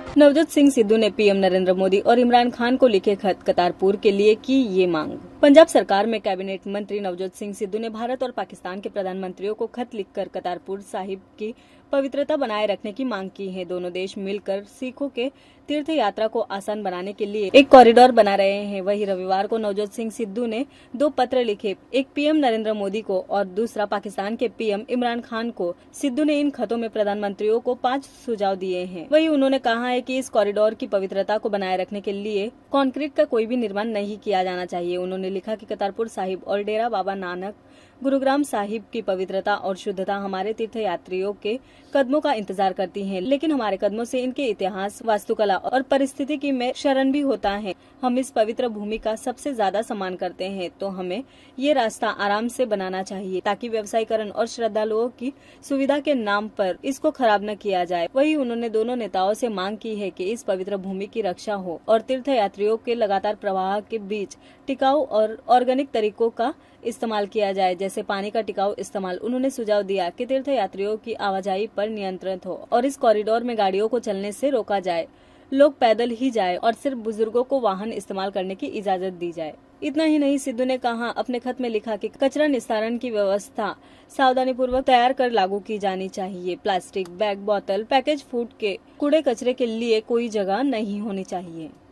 नवजोत सिंह सिद्धू ने पीएम नरेंद्र मोदी और इमरान खान को लिखे खत, करतारपुर के लिए की ये मांग। पंजाब सरकार में कैबिनेट मंत्री नवजोत सिंह सिद्धू ने भारत और पाकिस्तान के प्रधानमंत्रियों को खत लिखकर करतारपुर साहिब की पवित्रता बनाए रखने की मांग की है। दोनों देश मिलकर सिखों के तीर्थ यात्रा को आसान बनाने के लिए एक कॉरिडोर बना रहे हैं। वहीं रविवार को नवजोत सिंह सिद्धू ने 2 पत्र लिखे, एक पीएम नरेंद्र मोदी को और दूसरा पाकिस्तान के पीएम इमरान खान को। सिद्धू ने इन खतों में प्रधानमंत्रियों को 5 सुझाव दिए हैं। वहीं उन्होंने कहा है कि इस कॉरिडोर की पवित्रता को बनाए रखने के लिए कंक्रीट का कोई भी निर्माण नहीं किया जाना चाहिए। उन्होंने लिखा कि करतारपुर साहिब और डेरा बाबा नानक गुरुग्राम साहिब की पवित्रता और शुद्धता हमारे तीर्थ यात्रियों के कदमों का इंतजार करती है, लेकिन हमारे कदमों से इनके इतिहास, वास्तुकला और परिस्थितिकी में शरण भी होता है। हम इस पवित्र भूमि का सबसे ज्यादा सम्मान करते हैं, तो हमें ये रास्ता आराम से बनाना चाहिए ताकि व्यवसायीकरण और श्रद्धालुओं की सुविधा के नाम पर इसको खराब न किया जाए। वहीं उन्होंने दोनों नेताओं से मांग की है कि इस पवित्र भूमि की रक्षा हो और तीर्थ यात्रियों के लगातार प्रवाह के बीच टिकाऊ और ऑर्गेनिक तरीकों का इस्तेमाल किया जाए, जैसे पानी का टिकाऊ इस्तेमाल। उन्होंने सुझाव दिया कि तीर्थ यात्रियों की आवाजाही पर नियंत्रण हो और इस कॉरिडोर में गाड़ियों को चलने से रोका जाए, लोग पैदल ही जाए और सिर्फ बुजुर्गों को वाहन इस्तेमाल करने की इजाजत दी जाए। इतना ही नहीं, सिद्धू ने कहा अपने खत में लिखा कि कचरा निस्तारण की व्यवस्था सावधानी पूर्वक तैयार कर लागू की जानी चाहिए। प्लास्टिक बैग, बोतल, पैकेज फूड के कूड़े कचरे के लिए कोई जगह नहीं होनी चाहिए।